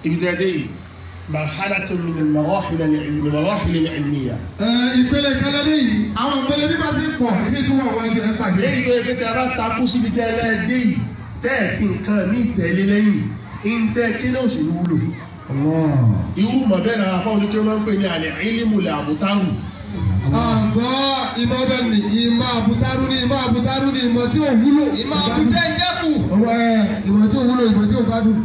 إبتدائي مرحلة من المراحل العلمية. ìpele kẹlẹ́dẹ́ yìí àwọn ìpele bí wọ́n ti pọ̀ ibi tí wọ́n wọ́n ti rẹ̀ pàdé. lẹ́yìn tó yẹ kí tí a bá takú síbi tẹ́lẹ̀ dé yìí tẹ́ẹ̀fì nǹkan ní ìtẹ̀lé lẹ́yìn ìǹtẹ́ kí ní òsì wúlò. irú mọ̀bẹ́ náà fáwọn oníkẹ́ máa ń pè ní àlẹ́ ìlímùlẹ̀ àbútárù. àgbọ̀ ìmọ̀ bẹ́ẹ̀ ni ìmọ̀ àbútárù ni ìmọ̀ àbútárù ni ìmọ̀ tí ò wúlò. ìmọ̀ àbújẹ́ ń jẹ́kù. ìmọ̀ tí ò wúlò ìmọ̀ tí ò gbádùn.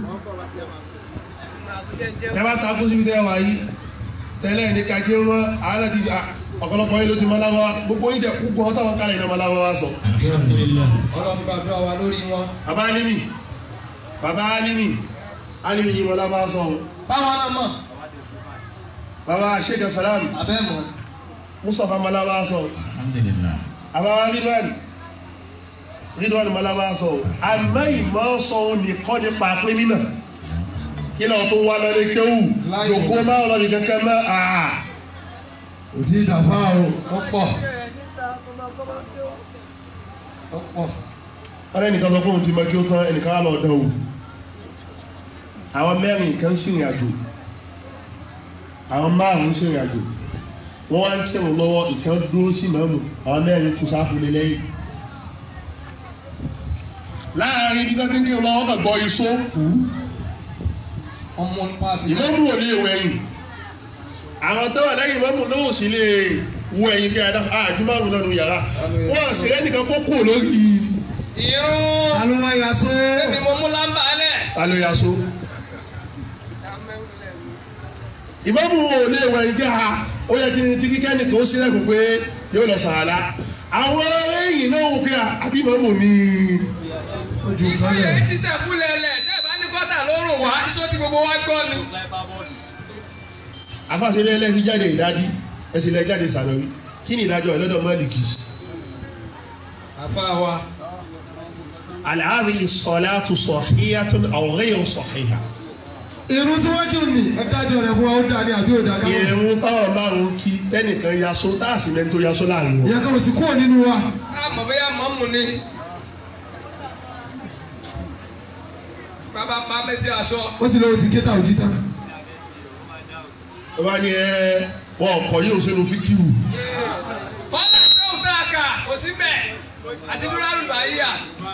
ẹ bá takú síbi tẹ́lẹ̀ wáyé tẹ́lẹ̀ ní kakí wọn àárẹ̀ ti ọ̀pọ̀lọpọ̀ yìí ló ti máa láwọ́ gbogbo yìí jẹ́ gbogbo ọ̀tá wọn kárẹ̀ iná máa láwọ́ wá sọ. ọlọ́run gbàdúrà wa lórí wọn. bàbá Alimi yìí wọn lábá sọ. báwọn náà mọ̀. bàbá Sheikh Salam. abẹ́ mọ̀. Mustapha malaba sọ. àbáwá Ridwan malaba sọ. àmọ́ ìmọ̀ sọ nìkan nípa pé mímọ̀. kí lóò tó wá lọ ní kéwù. yòókù máa lọ ní kankan mọ́ òtí ìdàfà o. ọ̀pọ̀. ọ̀rẹ́ nìkan sọ pé òun ti mọ kí ó tán ẹnìkan á lọ dán o. àwọn mẹ́rin kan ṣìrìn àjò àwọn márùn-ún ṣìrìn àjò wọ́n wá ń kírun lọ́wọ́ ìkan dúró sí mọ́mù àwọn mẹ́rin tún sáfúnlé lẹ́yìn. láàárín ibi tó ti ń kírun lọ́wọ́ kan gbọ́ iṣó kú ìmọ̀mù ò lè wẹ̀yìn àwọn tó wà lẹ́yìn ìmọ̀mù náà ò sì lè wọ ẹ̀yìn kí àjùmọ̀rún lọ́nu yàrá wọ́n sì rẹ́nìkan kó kú lórí. irun alóyà yaso. ẹbí mo mú lámbà lẹ̀. alóyà yaso. ìmọ̀mù ò lè wẹ̀yìn bí ó yẹ kí tí kíkẹ́ nìkan ó sílẹ̀kùn pé yóò lọ sàràlá àwọn ẹ̀yìn náà wò pé àbí ìmọ̀mù ní ojú sọ́yẹ̀. ìsọyẹ̀ ti sẹ́kúlẹ̀ lẹ̀ dẹ́ẹ̀bá ní kọ́tà lórùn wá iṣó tí gbogbo wa gbọ́ ni. afáṣẹ́lẹ̀ ẹlẹ́ni jáde ìdádí ẹsẹ̀ ilẹ̀ jáde sànàwí kí ni ìdájọ́ ẹlọ́dọ̀ Málìkì. àfáwa. al-hadhihi as-salatu sahihhatun aw ghayru sahihah. irun tí wọ́n jù ní ẹ̀dájọ́ rẹ̀ fún wa ó dá ní àbí òdà káwọn. irun táwọn márùn kí tẹ́nìkan yaso táàsì mẹ́ni tó yaso láàrin wọn. ìyá káwọn sì kúrò nínú wa. àmọ́ bóyá mọ́mù ni. bàbá pa mẹ́tí aṣọ. ó sì lọ́wọ́ ti kéta òjì tán. wọ́n ní wọn kọ yóò sínú fíkìrù. kọ́lá tó ń bá a kà kò sí bẹ́ẹ̀ àti dúró báyà.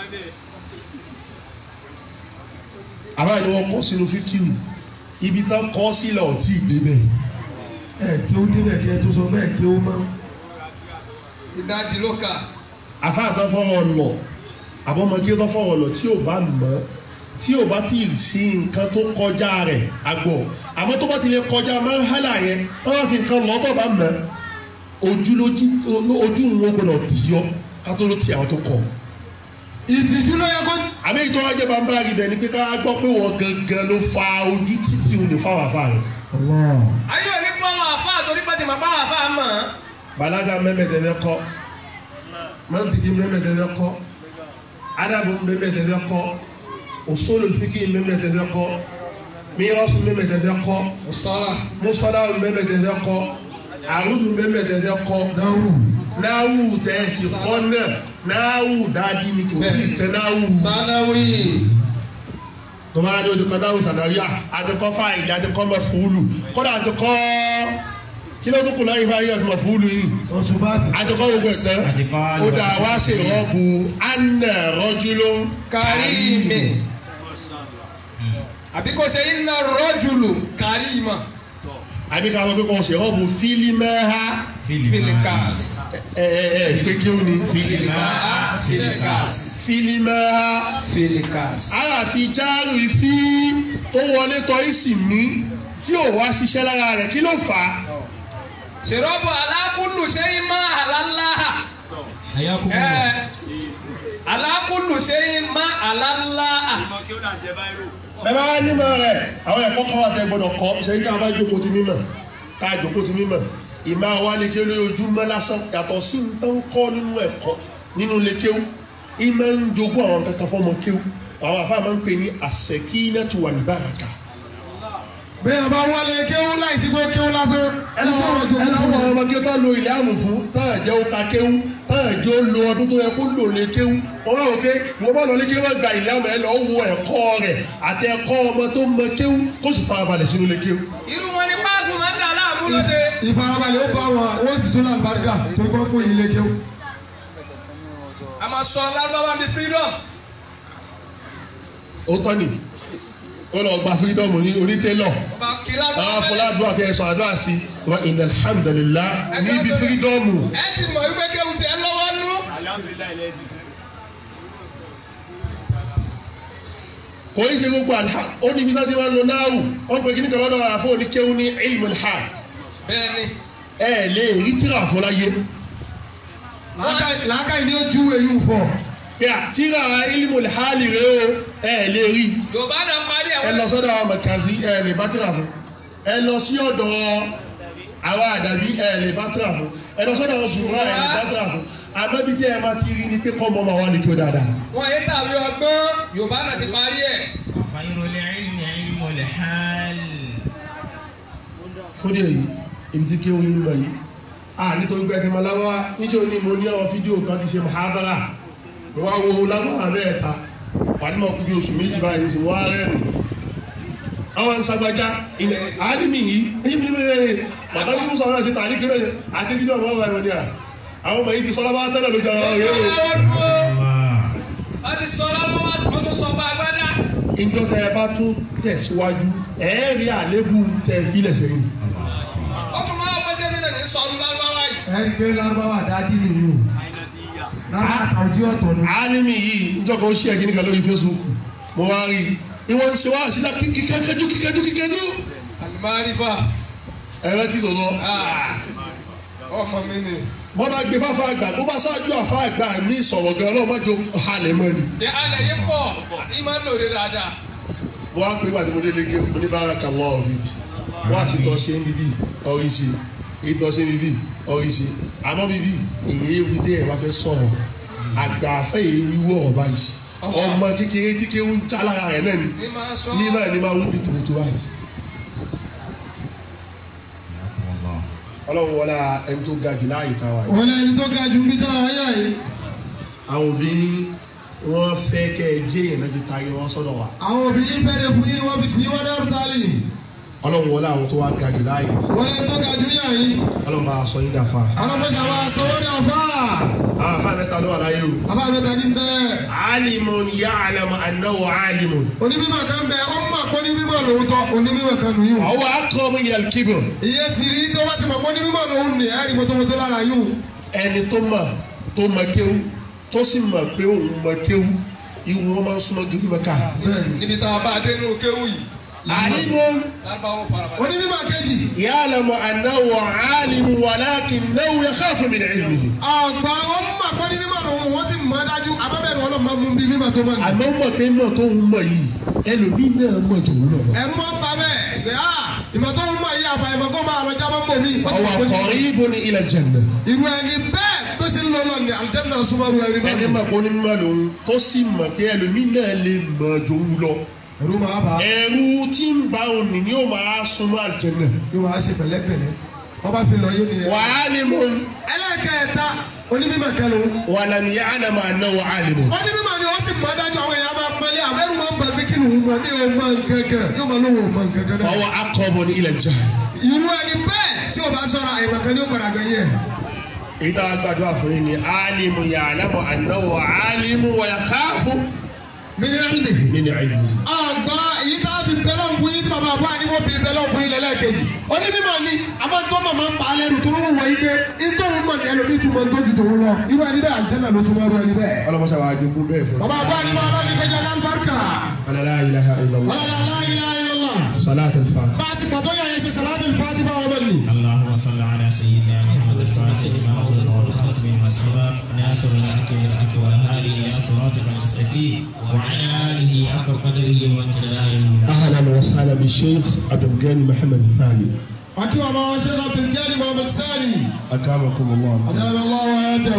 àbá ni wọ́n kọ sínú fíkìrù ibi tán kọ́ sílẹ̀ ọ̀tí ìdébẹ̀. kí ó débẹ̀ kí ẹ tó sọ bẹ́ẹ̀ kí ó mọ́. ìdajì ló kà. àfáàtàn fọwọ́ lọ àbọ̀mọ kí ó tán fọwọ́ lọ tí ò bá mọ̀ tí ò bá ti sí nǹkan tó kọjá rẹ̀ àgbọ̀ àmọ́ tó bá ti lè kọjá máa ń hálà yẹn wọ́n á fi nǹkan lọ́ bọ̀ bá mọ̀ ojú wọn gbọdọ̀ tì ọ́ ká tó ló ti àwọn tó kọ̀. ìtìjú ló yẹ kó. àmì ìtọ́ ajẹ́ bá ń bá ibẹ̀ ni pé ká gbọ́ pé wọ́n gangan ló fa ojú títí òun lè fáwọn àfa rẹ̀. ayé òní pọ́ àwọn àfa àtòrí pàtì màpá àfa mọ̀. balaga mẹ́mẹ́tẹ̀ẹ́fẹ́ kọ́ mọ́ntìkì mẹ́mẹ́tẹ̀ẹ́fẹ́ kọ́ adabu mẹ́mẹ́tẹ̀ẹ́fẹ́ kọ́ usulul fiqh mẹ́mẹ́tẹ̀ẹ́fẹ́ kọ́ mirasu mẹ́mẹ́tẹ̀ẹ́fẹ́ kọ́ mustalah mẹ́mẹ́tẹ̀ẹ́fẹ́ kọ́ àrùdù mẹ́mẹ́tẹ̀ẹ́fẹ́ kọ́ náwù tẹ̀sí kọ́ náà náwù dáadí ni kò tí ì tẹ náwù. sanawi. tọ́mọ adé o ti kọ́ náwù sànàríà àtikọ́ fáìlì àtikọ́ mẹ́fúlù kọ́dà àtikọ́ kí ló dúkùú láyé fáyé àti mẹ́fúlù yìí. àtikọ́ gbogbo ẹ̀sẹ̀ ó dà wá ṣe rọ́ọ̀bù anna rajulun karimi. àbí kò ṣe inna rajulu karima. àbí ká sọ pé kò ṣe rọ́ọ̀bù fílímẹ́há. filikas. pé kí ó ní. filikas. fílímẹ́há. filikas. àyàfi jáàrú ìfí tó wọlé tọ́ ìsìn mí tí ò wá ṣiṣẹ́ lára rẹ̀ kí ló fà á. ṣèrọ́bù alákùlù ṣe é má àlàláhà. alákùlù ṣe é má àlàláhà. bẹ́ẹ̀ bá wá nímọ̀ rẹ̀ àwọn ẹ̀kọ́ kan wà tẹ́ gbọ́dọ̀ kọ́ ṣe é kí a bá jókòó ti mímọ̀ ká jókòó ti mímọ̀ ìmọ̀ àwa ni kí olóyè ojúmọ́ lásán yàtọ̀ sí ń tán kọ́ nínú ẹ̀kọ́ nínú ilé kéwú ìmọ̀ ń jogún àwọn kankan fọmọ kéwú àwọn àfáà máa ń pè ní as-sakinatu wal-baraka. bẹ́ẹ̀ bá wọlé kéwú láìsí pé kéwú lásán. ẹ lọ́wọ́ ọmọ kí ó tán lo ilé àmù fún tán jẹ́ ó ka kéwú ẹjọ́ lo ọdún tó yẹ kó lò lé kéwú wọ́n wá wò pé ìwọ bá lọ lé kéwú gba ìlànà ẹ lọ wo ẹ̀kọ́ rẹ̀ àti ẹ̀kọ́ ọmọ tó mọ kéwú kó sì farabalẹ̀ sínú lé kéwú. irú wọn ni páàkì máa ń dà láàmú lóde. ìfarabalẹ̀ ó bá wọn wọ́n sì tún lálùbáríkà torí wọ́n kó ilé kéwú. a máa sọ lárúbáwá bíi freedom. ó tọ́ ni ó lọ gba freedom ní onítẹ̀lọ̀ ọba kìlá àwọn afọládùn àfẹ́sọ̀ àdúrà sí wa inna alhamdulillah níbi freedom. ẹ ti mọ̀ wípé kéwù tiẹ̀ lọ́wọ́ nú. kò í ṣe gbogbo àlá ó ní ibi tí wọ́n ti máa ń lo náàrù wọ́n pe kíní kan lọ́dọ̀ àfọ oníkéwú ní ilmul hal. bẹ́ẹ̀ni. ẹ lè rí tíra àfọláyé. làákàyè ni ó ju èyí fọ. tíra ilmul hal rẹ o ẹ lè rí. yorùbá náà parí ẹ lọ sọ́dọ̀ àwọn mẹkàzí ẹ lè bá tíra fún ẹ lọ sí ọ̀dọ̀ àwọn àdàbí ẹ lè bá tíra fún ẹ lọ sọ́dọ̀ àwọn sùnwà ẹ lè bá tíra fún àmọ́bí tí ẹ máa ti rí ni pé kọ́ ọmọ máa wà ní kí ó dáadáa. wọ́n yé tàbí ọgbọ́n yorùbá náà ti parí ẹ̀. khairul ilmi ilmul hal. fúdí èyí ibi tí kí ó ń lọ yìí nítorí pé ẹtìmọ̀ lábáwá níṣẹ́ ni mo ní àwọn fídíò kan ti ṣe muhadara wọ́n á wo lábáwá mẹ́ẹ̀ta wàdìmọ̀ kú bí oṣù méjì báyìí sí wọ́n á rẹ́rìn àwọn nsàgbàjá àádìmí yìí bàbá ní musa ọ̀rọ̀ ṣe tààrí kéré àti fídíò ọmọ ọ̀rọ̀ ẹ̀wọ̀n ni àwọn ọmọ yìí ti sọ́lá bá tẹ́lẹ̀ lójú ọ̀rọ̀ rẹ̀ o. wọ́n ti sọ lọ́wọ́ wọ́n tún sọ bá agbádá. ìjọ tẹ ẹ bá tún tẹ̀síwájú ẹ̀ẹ́rì àlébù tẹ fílẹ̀ sẹ́yìn. wọ́n tún máa pèsè nínú ní sọ́ọ́nù lárúbáwá yìí. ẹ rí i pé lárúbáwá dájú nìyí o lárúbáwá àtàwùjí ọ̀tọ̀ ni. alimi yìí njọ́ kan ó ṣe ẹ̀kíní kan lórí Facebook mo wá rí i wọ́n ń ṣe wá sílá kíkẹ́jú. alimarifa. ẹ̀rẹ́ ti tòótọ́. ọmọ mi ni. wọ́n bá gbé fáfá àgbà bó bá ṣáájú àfá àgbà ní ìsọ̀rọ̀ gan ọlọ́run má jọ halẹ̀ mọ́ ni. ní alẹ́ yìí pọ̀ ní máa ń lòdì dáadáa. wọ́n á pè é pàdé mo délé gé oníbàáràkà wọ́n ọ̀rìn wọ́n á sì tọ́ ṣe níbí ọ̀rìn ṣe èyí tọ́ ṣe níbí ọ̀rìn ṣe àmọ́ bíbí èyí ewu dé ẹ̀ wá fẹ́ sọ̀rọ̀ àgbà afẹ́ yìí wíwọ́ ọ̀rọ̀ báyìí ọmọ kékeré tí ń já lára rẹ̀ náà ni ní náà ni máa wú ní tòótó báyìí. ọlọ́run wọlé ẹni tó ga jù láàyè táwa yìí. wọlé ẹni tó ga jù ń bí táwa yá yìí. àwọn òbí wọn fẹ́ kẹ́ ẹ jẹ́ èèyàn náà ti ta ayé wọn sọ́dọ̀ wa. àwọn òbí yìí fẹ́ẹ́ fún yín ni wọ́n fi tì í wọ́n dárú tálì. ọlọ́run wọlé àwọn tó wá ga jù láàyè. wọlé ẹni tó ga jù yá yìí. ọlọ́run bá a sọ yín dàfa. ọlọ́run bá a sọ wọ́n dàfa. àwọn afá mẹ́ta ló wà láyé o. afá mẹ́ta ní bẹ́ẹ̀. alimun ya'lamu annahu alimun. onímọ̀ kan bẹ ọ mọ̀ kó ní mímọ̀ lóòótọ́ onímọ̀ kan nù yìí. ọwọ́ akọ́mọ ila al-kibr. iye ti rí tó bá ti mọ̀ kó ní mímọ̀ lòún ní ẹ̀rí mọ́tòmọ́tò lára yìí. ẹni tó mọ̀ kéwú tó sì mọ̀ pé òun mọ̀ kéwú ìwọ wọn máa ń súnmọ́ gidi mẹ́ka. níbi táwọn bá dé nínú kéwù yìí. alimun. onímọ̀ kejì. ya'lamu annahu alimun walakinnahu yakhafu min ilmihi. ọ̀gbà wọn mọ̀ kó ní mímọ̀ lòún wọ́n sì mọ̀ dájú abẹ́bẹ̀rù ọlọ́mọ mú bí mímọ̀ tó mọ̀ ní. àmọ́ mọ̀ pé mọ̀ tó ń mọ̀ yìí ẹlòmíì náà mọ̀ jù ú lọ. ẹ̀rù máa ń pa bẹ́ẹ̀ ìmọ̀ tó ń mọ̀ yìí àfà ìmọ̀ kó máa lọ jábọ̀ mọ̀ mí. ọwọ́ qaribun ila al-janna. irú ẹni bẹ́ẹ̀ tó ti ń lọ lọ ní àlùjánnà súnmọ́rú ẹni bẹ́ẹ̀. ẹni mọ̀ kó ní mímọ̀ lòun tó sì mọ̀ pé ẹlòmíì náà lè mọ̀ jù ú lọ. ẹ̀rù máa bá. ẹ̀rù tí ń bá òní ni yóò máa súnmọ́ àlùjánnà. yóò máa ṣe pẹ̀lẹ́pẹ̀lẹ́ wọ́n bá fi lọ yóò ní ẹ. wa alimun. ẹlẹ́kẹ̀ẹ́ta onímọ̀ kan lòun. wa lam ya'lam annahu alimun. onímọ̀ ni wọ́n sì mọ̀ dájú àwọn èèyàn máa pẹ́lẹ́ àbẹ́rù máa ń bà mí kí ni òun mọ̀ ní o mọ̀ nkankan yóò máa lóun mọ̀ nkankan náà. fahuwa aqrabun ila al-jahl. irú ẹni bẹ́ẹ̀ tí o bá sọ̀rọ̀ àyèmọ̀ kan ní o padà gbẹ̀yẹ. èyí tá a gbàdúrà fún yín ni alimun ya'lamu annahu alimun wa yakhafu mílíọ̀nù. min ilmihi. àgbà èyí tá a fi bẹ́lọ̀ fún yín tí bàbá àbúrò àdìgbò fi bẹ́lọ̀ fún yín lẹ́lẹ́kejì. onímọ̀ ni amásítọ́ màmá ń pa alẹ́ rù tó ń wọ̀ yí pé nítorí mọ̀ ní ẹlòmíì tún mọ̀ ní tójú tòun lọ. irú ẹni bẹ́ẹ̀ àlùjánnà ló súnmọ́ irú ẹni bẹ́ẹ̀. ọlọmọṣẹ́ wa jogún bẹ́ẹ̀ fún. bàbá àbúrò àdìgbò ọlọ́ọ̀ni kẹjọ lálùbáríkà. la ilaha illallah. la ilaha illallah. salat al-fatiha. bá a ti pàtó yà yẹn ṣe salatul fatiha fáwọn ọmọ nì. اللهم صل على سيدنا محمد الفاتح لما أغلق والخاتم لما سبق ناصر الحق بالحق والهادي إلى صراطك المستقيم وعلى آله حق قدره وامتداره. اهلا وسهلا بالشيخ عبد الغني محمد الثاني. أكيد ما شيخ عبد الغني محمد الثاني. اكرمكم الله. أكرم الله وآياته.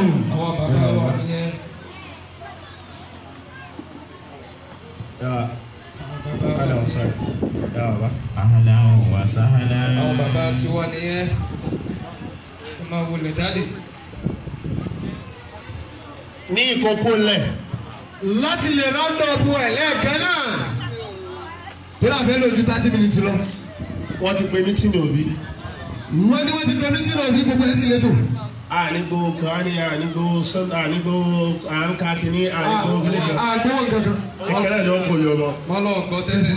يا اهلا وسهلا يا بابا. أهلا وسهلا. àwọn bàbá tí wọ́n nìyẹn ẹ máa wọlé dáadé. ní ìkókó lẹ̀ láti lè rọ́ndọ̀bù ẹ̀ lẹ́ẹ̀kan náà tó dà fẹ́ lójú 30 minutes lọ. wọ́n ti pe mítìnì òbí. wọ́n ti pe mítìnì òbí gbogbo ẹ̀ sí létò. ànígbò kọ́ni ànígbò sọ́dọ̀ ànígbò àǹkà kìíní ànígbò gílẹ̀gẹ̀. àgbọ̀ nǹkankan. ìkẹlẹ̀ ni wọ́n kò yọ lọ. wọ́n lọ gbọ́ tẹ́lẹ̀.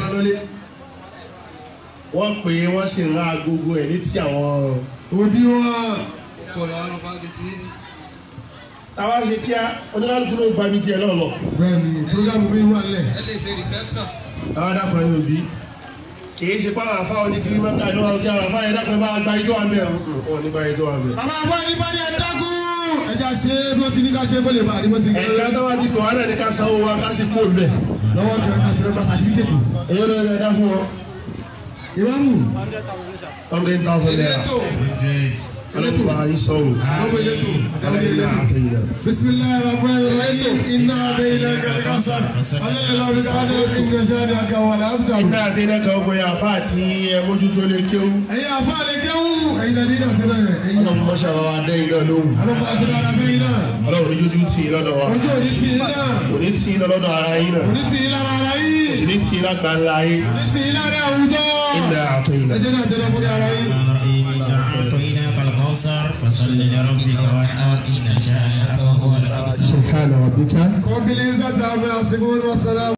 wọ́n pè é wọ́n sì ń ra agogo ẹ̀ létí àwọn. òbí wọn. kọ̀ọ̀lọ́ ọ̀run fagitì. táwa ṣe kíá oníkálukú ló gba ibi tiẹ̀ lọ́lọ́. bẹ́ẹ̀ni programu mi wà nílẹ̀. ẹ lè ṣe reception. àwọn adakọ̀ yóò bí kìí ṣe pé àwọn afáwọn ní kiri mẹ́ta ìlú àwọn afáwọn yẹn dákọ̀ bá gba ijó àmì ẹ̀rù wọn ní gba ijó àmì. bàbá àbọ̀ ẹni ẹ̀dágún ẹja ṣe bí wọ́n ti ní ká ṣe bó lè bá àdìbò ti. ẹ̀ka tó wá ti pè wá náà ní ká sanwó wa ká sì kó bẹ̀. lọ́wọ́ kí wọ́n ká ṣe lọ́gbà sàtífíkẹ́tì. èyí ló ń dá fún wọn. ìmáàmù. 100,000 naira. ọlọ́pàá bá yín sọ̀rọ̀. bisimilayi rahman rahim inna adéyìnà kàkàsà alẹ́lẹ́lọ́rì káàdé ìgbà jáde àgàwàlà abdul. iná àdéhìnà kan gbóyè àfa àti mójútó lè kéwú. ẹ̀yin àfa lè kéwú ẹ̀yin àdéhìnà tẹ́lẹ̀ rẹ̀. ọlọ́run mọ́ṣá bá wa dẹ́yìn náà lóhùn. ọlọ́pàá aṣọ ara bẹ́yìn náà. ọlọ́run ojú tì í lọ́dọ̀ wa. ojú òní tì í náà. òní tì í lọ́dọ̀ ara yín náà. òní tì í lára ara yín. òní tì í lágbà ńlá yín. òní tì í lára àwùjọ. iná àtẹ̀yìn. ẹ̀jẹ̀ náà tẹ́lẹ̀ fún ara yín. أعطيناك الكوثر فصل لربك وانحر إن شانئك هو الأبتر. سبحان ربك رب العزة عما يصفون والسلام